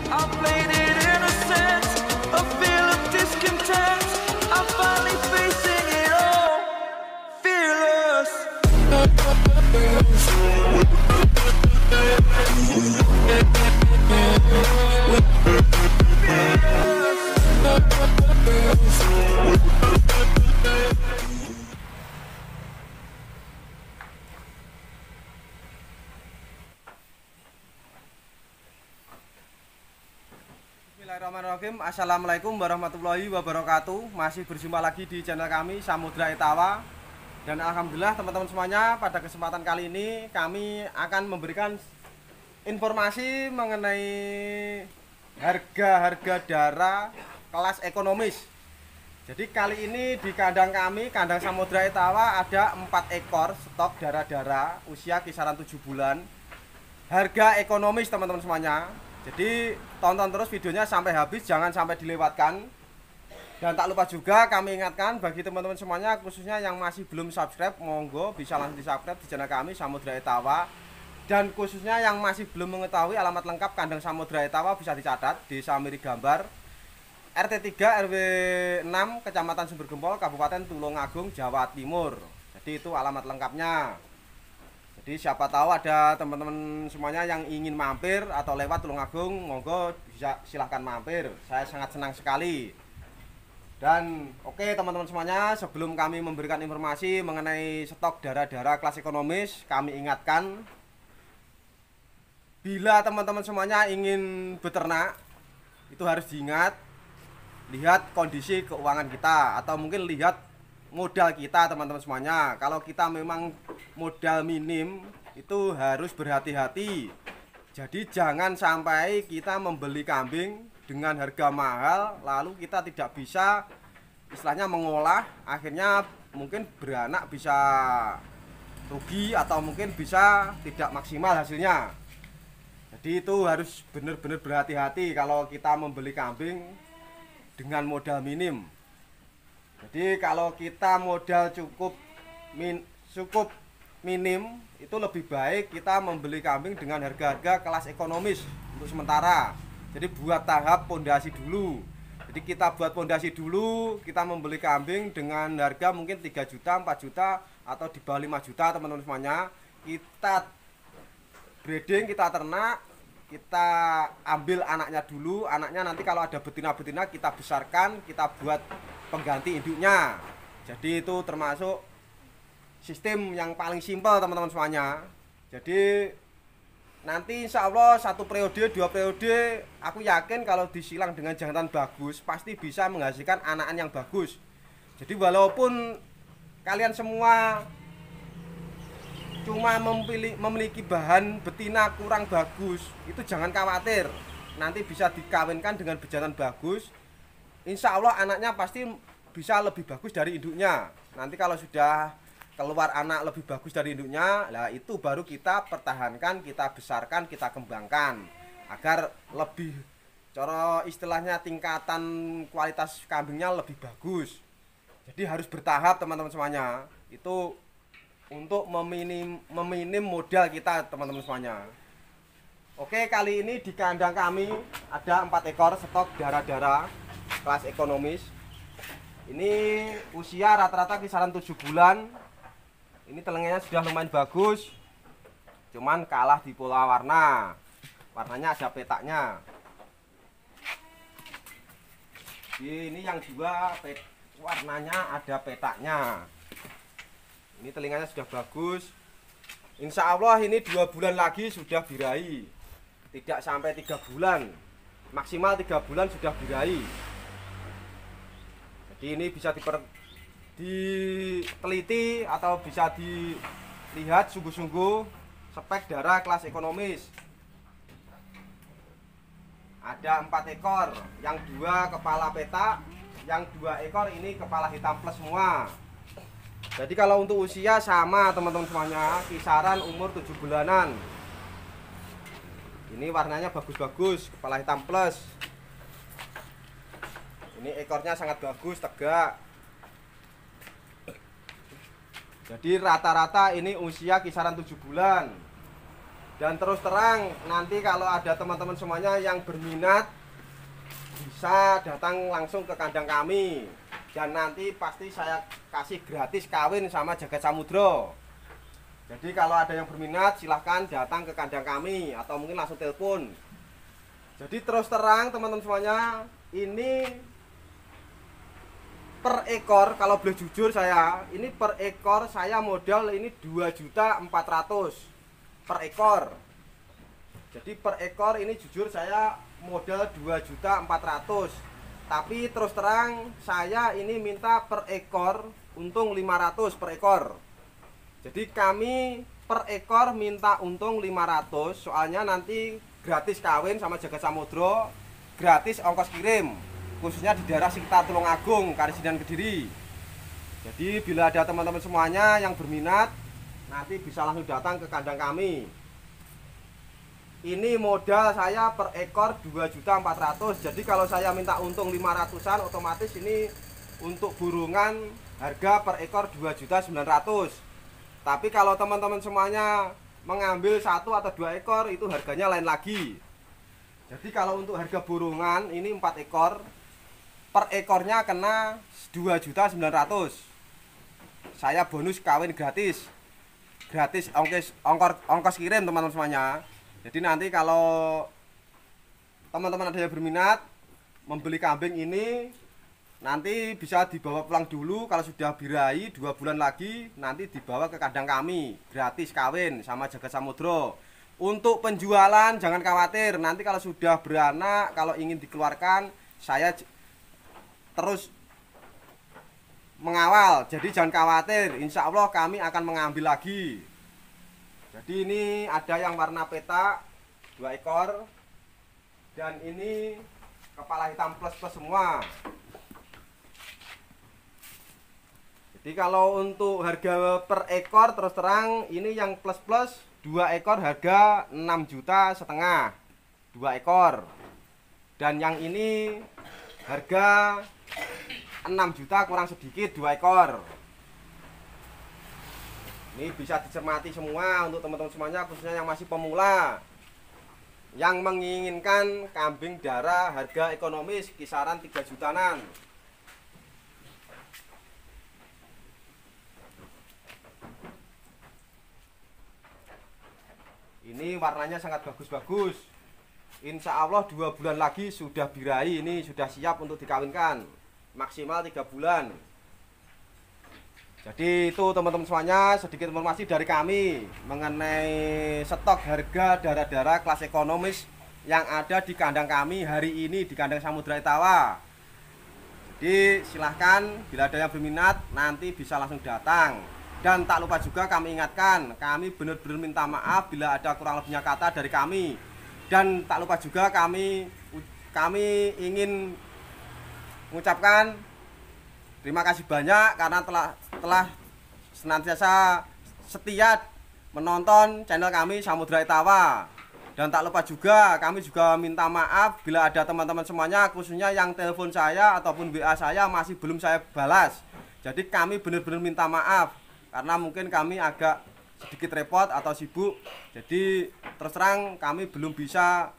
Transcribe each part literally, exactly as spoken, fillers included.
I played it innocent, a feel of discontent. I'm finally facing it all, fearless. Bismillahirrahmanirrahim. Assalamualaikum warahmatullahi wabarakatuh. Masih berjumpa lagi di channel kami Samudra Etawa. Dan alhamdulillah teman-teman semuanya, pada kesempatan kali ini kami akan memberikan informasi mengenai harga-harga dara kelas ekonomis. Jadi kali ini di kandang kami, kandang Samudra Etawa, ada empat ekor stok dara-dara usia kisaran tujuh bulan. Harga ekonomis teman-teman semuanya. Jadi tonton terus videonya sampai habis, jangan sampai dilewatkan. Dan tak lupa juga kami ingatkan bagi teman-teman semuanya, khususnya yang masih belum subscribe, monggo bisa langsung di subscribe di channel kami Samudra Etawa. Dan khususnya yang masih belum mengetahui alamat lengkap kandang Samudra Etawa, bisa dicatat Desa Miri Gambar, R T tiga R W enam, Kecamatan Sumbergempol, Kabupaten Tulungagung, Jawa Timur. Jadi itu alamat lengkapnya. Jadi siapa tahu ada teman-teman semuanya yang ingin mampir atau lewat Tulungagung, monggo bisa silahkan mampir. Saya sangat senang sekali. Dan oke teman-teman semuanya, sebelum kami memberikan informasi mengenai stok dara-dara kelas ekonomis, kami ingatkan, bila teman-teman semuanya ingin beternak, itu harus diingat, lihat kondisi keuangan kita, atau mungkin lihat modal kita teman-teman semuanya. Kalau kita memang modal minim, itu harus berhati-hati. Jadi jangan sampai kita membeli kambing dengan harga mahal, lalu kita tidak bisa istilahnya mengolah, akhirnya mungkin beranak bisa rugi atau mungkin bisa tidak maksimal hasilnya. Jadi itu harus benar-benar berhati-hati kalau kita membeli kambing dengan modal minim. Jadi kalau kita modal cukup min, cukup minim, itu lebih baik kita membeli kambing dengan harga-harga kelas ekonomis untuk sementara. Jadi buat tahap pondasi dulu. Jadi kita buat pondasi dulu, kita membeli kambing dengan harga mungkin tiga juta, empat juta atau di bawah lima juta teman-teman semuanya. Kita breeding, kita ternak, kita ambil anaknya dulu. Anaknya nanti kalau ada betina-betina kita besarkan, kita buat pengganti induknya. Jadi itu termasuk sistem yang paling simpel teman-teman semuanya. Jadi nanti insya Allah satu periode, dua periode, aku yakin kalau disilang dengan jantan bagus pasti bisa menghasilkan anakan yang bagus. Jadi walaupun kalian semua cuma memiliki, memiliki bahan betina kurang bagus, itu jangan khawatir, nanti bisa dikawinkan dengan bejantan bagus. Insya Allah anaknya pasti bisa lebih bagus dari induknya. Nanti kalau sudah keluar anak lebih bagus dari induknya, lah itu baru kita pertahankan, kita besarkan, kita kembangkan agar lebih, cara istilahnya tingkatan kualitas kambingnya lebih bagus. Jadi harus bertahap teman-teman semuanya. Itu untuk meminim, meminim modal kita teman-teman semuanya. Oke, kali ini di kandang kami ada empat ekor stok dara-dara kelas ekonomis. Ini usia rata-rata kisaran tujuh bulan. Ini telinganya sudah lumayan bagus, cuman kalah di pola warna. Warnanya ada petaknya. Ini yang dua pet, warnanya ada petaknya. Ini telinganya sudah bagus. Insya Allah ini dua bulan lagi sudah birahi. Tidak sampai tiga bulan, maksimal tiga bulan sudah birahi. Jadi ini bisa diper, diteliti atau bisa dilihat sungguh-sungguh spek darah kelas ekonomis. Ada empat ekor, yang dua kepala petak, yang dua ekor ini kepala hitam plus semua. Jadi kalau untuk usia sama teman-teman semuanya, kisaran umur tujuh bulanan. Ini warnanya bagus-bagus, kepala hitam plus. Ini ekornya sangat bagus, tegak. Jadi rata-rata ini usia kisaran tujuh bulan. Dan terus terang, nanti kalau ada teman-teman semuanya yang berminat bisa datang langsung ke kandang kami. Dan nanti pasti saya kasih gratis kawin sama Jagat Samudra. Jadi kalau ada yang berminat silahkan datang ke kandang kami atau mungkin langsung telepon. Jadi terus terang teman-teman semuanya, ini per ekor, kalau boleh jujur saya, ini per ekor saya modal ini dua juta empat ratus per ekor. Jadi per ekor ini jujur saya modal dua juta empat ratus. Tapi terus terang saya ini minta per ekor untung lima ratus per ekor. Jadi kami per ekor minta untung lima ratus, soalnya nanti gratis kawin sama Jagat Samudra, gratis ongkos kirim, khususnya di daerah sekitar Tulungagung, Karisidenan, Kediri. Jadi bila ada teman-teman semuanya yang berminat, nanti bisa langsung datang ke kandang kami. Ini modal saya per ekor dua juta empat ratus. Jadi kalau saya minta untung lima ratusan, otomatis ini untuk burungan harga per ekor dua juta sembilan ratus. Tapi kalau teman-teman semuanya mengambil satu atau dua ekor, itu harganya lain lagi. Jadi kalau untuk harga burungan ini empat ekor, per ekornya kena dua juta sembilan ratus. Saya bonus kawin gratis. Gratis ongkos ongkos ongkos kirim teman-teman semuanya. Jadi nanti kalau teman-teman ada yang berminat membeli kambing ini, nanti bisa dibawa pulang dulu. Kalau sudah birahi dua bulan lagi, nanti dibawa ke kandang kami, gratis kawin sama Jagat Samudra. Untuk penjualan jangan khawatir, nanti kalau sudah beranak, kalau ingin dikeluarkan, saya terus mengawal. Jadi jangan khawatir, insya Allah kami akan mengambil lagi. Jadi ini ada yang warna petak dua ekor, dan ini kepala hitam plus plus semua. Jadi kalau untuk harga per ekor terus terang ini yang plus plus dua ekor harga enam juta setengah dua ekor, dan yang ini harga enam juta kurang sedikit dua ekor. Ini bisa dicermati semua untuk teman-teman semuanya, khususnya yang masih pemula yang menginginkan kambing darah harga ekonomis kisaran tiga jutaan. Ini warnanya sangat bagus-bagus. Insya Allah dua bulan lagi sudah birahi, ini sudah siap untuk dikawinkan, maksimal tiga bulan. Jadi itu teman-teman semuanya sedikit informasi dari kami mengenai stok harga darah-darah kelas ekonomis yang ada di kandang kami hari ini di kandang Samudra Etawa. Jadi silahkan bila ada yang berminat nanti bisa langsung datang. Dan tak lupa juga kami ingatkan, kami benar-benar minta maaf bila ada kurang lebihnya kata dari kami. Dan tak lupa juga kami kami ingin mengucapkan terima kasih banyak karena telah telah senantiasa setia menonton channel kami Samudra Etawa. Dan tak lupa juga kami juga minta maaf bila ada teman-teman semuanya, khususnya yang telepon saya ataupun W A saya masih belum saya balas. Jadi kami benar-benar minta maaf karena mungkin kami agak sedikit repot atau sibuk. Jadi terus terang kami belum bisa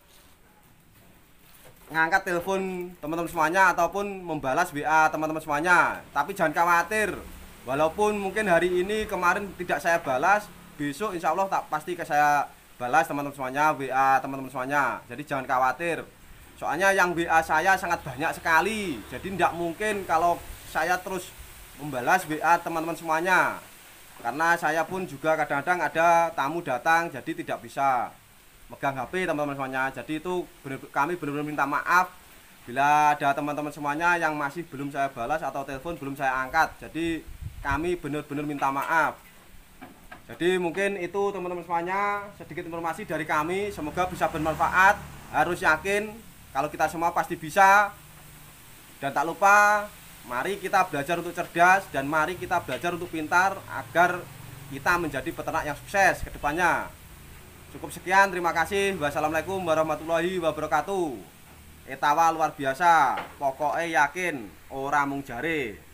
ngangkat telepon teman-teman semuanya ataupun membalas W A teman-teman semuanya. Tapi jangan khawatir, walaupun mungkin hari ini kemarin tidak saya balas, besok insya Allah tak pasti ke saya balas teman-teman semuanya, W A teman-teman semuanya. Jadi jangan khawatir, soalnya yang W A saya sangat banyak sekali. Jadi tidak mungkin kalau saya terus membalas W A teman-teman semuanya, karena saya pun juga kadang-kadang ada tamu datang, jadi tidak bisa megang H P teman-teman semuanya. Jadi itu bener, kami benar-benar minta maaf bila ada teman-teman semuanya yang masih belum saya balas atau telepon belum saya angkat. Jadi kami benar-benar minta maaf. Jadi mungkin itu teman-teman semuanya sedikit informasi dari kami, semoga bisa bermanfaat. Harus yakin kalau kita semua pasti bisa. Dan tak lupa, mari kita belajar untuk cerdas dan mari kita belajar untuk pintar agar kita menjadi peternak yang sukses ke depannya. Cukup sekian, terima kasih. Wassalamualaikum warahmatullahi wabarakatuh. Etawa luar biasa, pokoknya yakin ora mung jare.